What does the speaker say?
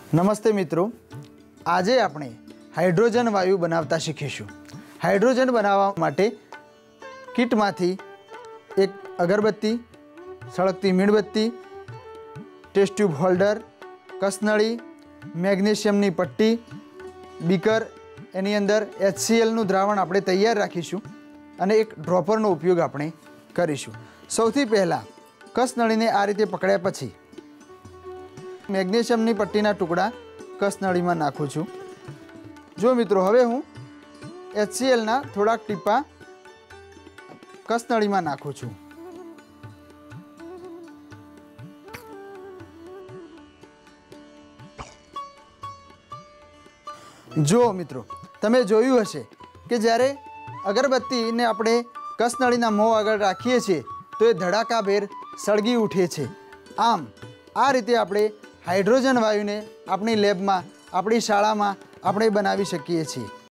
નમસ્તે મિત્રો, આજે આપણે હાઇડ્રોજન વાયુ બનાવતા શીખીશું। હાઇડ્રોજન બનાવવા માટે કીટમાંથી એક અગરબત્તી, સળગતી મીણબત્તી, ટેસ્ટ ટ્યુબ હોલ્ડર, કસનળી, મેગ્નેશિયમની પટ્ટી, બીકર, એની અંદર HCl નું દ્રાવણ આપણે તૈયાર રાખીશું અને એક ડ્રોપરનો ઉપયોગ આપણે કરીશું। સૌથી પહેલાં કસનળીને આ રીતે પકડ્યા પછી મેગ્નેશિયમની પટ્ટીના ટુકડા કસનળીમાં નાખું છું। જો મિત્રો, હવે હું HClના થોડાક ટીપા કસનળીમાં નાખું છું। જો મિત્રો, તમે જોયું હશે કે જ્યારે અગરબત્તીને આપણે કસનળીના મોં આગળ રાખીએ છીએ તો એ ધડાકાભેર સળગી ઉઠે છે। આમ આ રીતે આપણે હાઇડ્રોજન વાયુને આપણી લેબમાં, આપણી શાળામાં આપણે બનાવી શકીએ છીએ।